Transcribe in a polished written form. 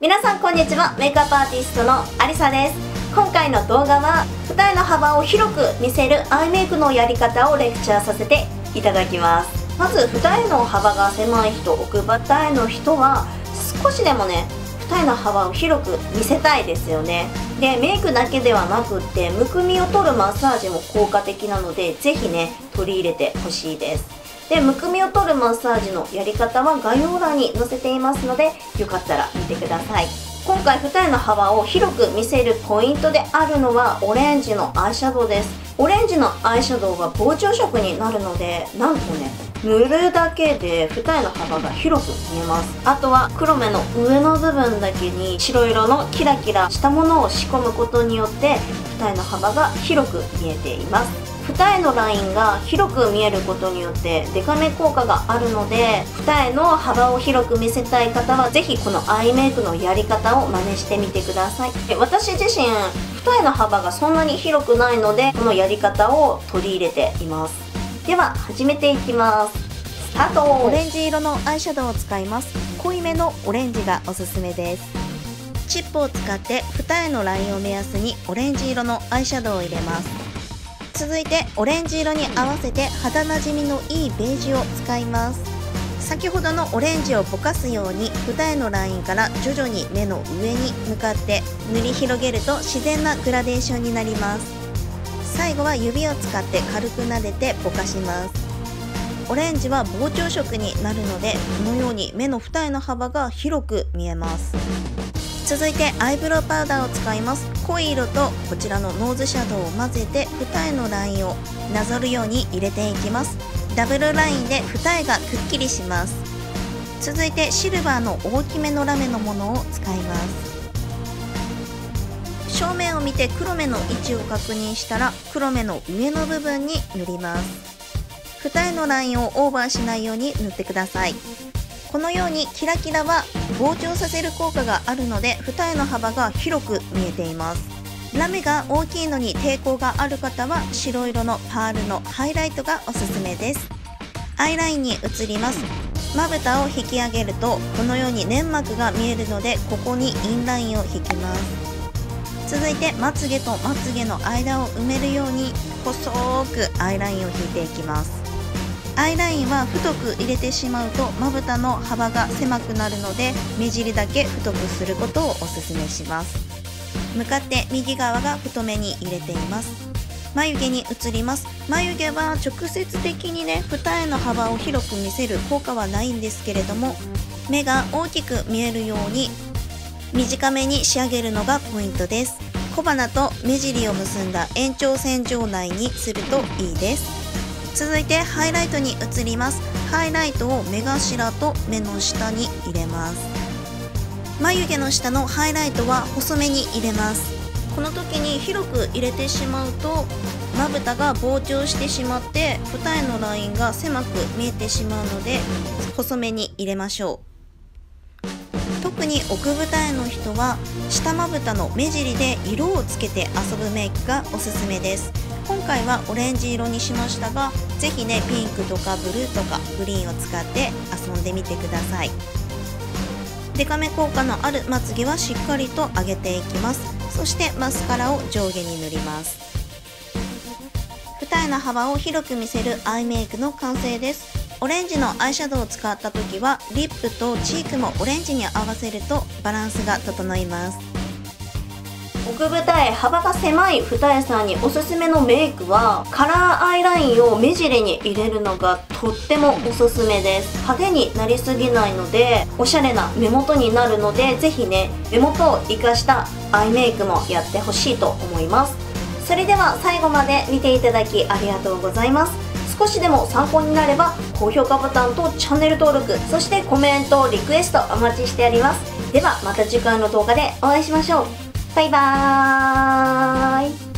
皆さんこんにちは。メイクアップアーティストのありさです。今回の動画は二重の幅を広く見せるアイメイクのやり方をレクチャーさせていただきます。まず二重の幅が狭い人、奥二重の人は少しでもね、二重の幅を広く見せたいですよね。で、メイクだけではなくってむくみを取るマッサージも効果的なので、ぜひね取り入れてほしいです。で、むくみを取るマッサージのやり方は概要欄に載せていますので、よかったら見てください。今回二重の幅を広く見せるポイントであるのはオレンジのアイシャドウです。オレンジのアイシャドウは膨張色になるので、なんとね塗るだけで二重の幅が広く見えます。あとは黒目の上の部分だけに白色のキラキラしたものを仕込むことによって二重の幅が広く見えています。二重のラインが広く見えることによってデカめ効果があるので、二重の幅を広く見せたい方はぜひこのアイメイクのやり方を真似してみてください。私自身二重の幅がそんなに広くないので、このやり方を取り入れています。では始めていきます。スタート。オレンジ色のアイシャドウを使います。濃いめのオレンジがおすすめです。チップを使って二重のラインを目安にオレンジ色のアイシャドウを入れます。続いてオレンジ色に合わせて肌なじみのいいベージュを使います。先ほどのオレンジをぼかすように二重のラインから徐々に目の上に向かって塗り広げると自然なグラデーションになります。最後は指を使って軽く撫でてぼかします。オレンジは膨張色になるので、このように目の二重の幅が広く見えます。続いてアイブロウパウダーを使います。濃い色とこちらのノーズシャドウを混ぜて二重のラインをなぞるように入れていきます。ダブルラインで二重がくっきりします。続いてシルバーの大きめのラメのものを使います。正面を見て黒目の位置を確認したら黒目の上の部分に塗ります。二重のラインをオーバーしないように塗ってください。このようにキラキラは膨張させる効果があるので、二重の幅が広く見えています。ラメが大きいのに抵抗がある方は白色のパールのハイライトがおすすめです。アイラインに移ります。まぶたを引き上げるとこのように粘膜が見えるので、ここにインラインを引きます。続いてまつげとまつげの間を埋めるように細くアイラインを引いていきます。アイラインは太く入れてしまうとまぶたの幅が狭くなるので、目尻だけ太くすることをおすすめします。向かって右側が太めに入れています。眉毛に移ります。眉毛は直接的にね二重の幅を広く見せる効果はないんですけれども、目が大きく見えるように短めに仕上げるのがポイントです。小鼻と目尻を結んだ延長線上内にするといいです。続いてハイライトに移ります。ハイライトを目頭と目の下に入れます。眉毛の下のハイライトは細めに入れます。この時に広く入れてしまうとまぶたが膨張してしまって二重のラインが狭く見えてしまうので、細めに入れましょう。特に奥二重の人は下まぶたの目尻で色をつけて遊ぶメイクがおすすめです。今回はオレンジ色にしましたが、ぜひねピンクとかブルーとかグリーンを使って遊んでみてください。デカめ効果のあるまつげはしっかりと上げていきます。そしてマスカラを上下に塗ります。二重の幅を広く見せるアイメイクの完成です。オレンジのアイシャドウを使った時はリップとチークもオレンジに合わせるとバランスが整います。奥二重、幅が狭い二重さんにおすすめのメイクはカラーアイラインを目尻に入れるのがとってもおすすめです。派手になりすぎないのでおしゃれな目元になるので、ぜひね目元を生かしたアイメイクもやってほしいと思います。それでは最後まで見ていただきありがとうございます。少しでも参考になれば高評価ボタンとチャンネル登録、そしてコメント、リクエストお待ちしております。ではまた次回の動画でお会いしましょう。バイバーイ。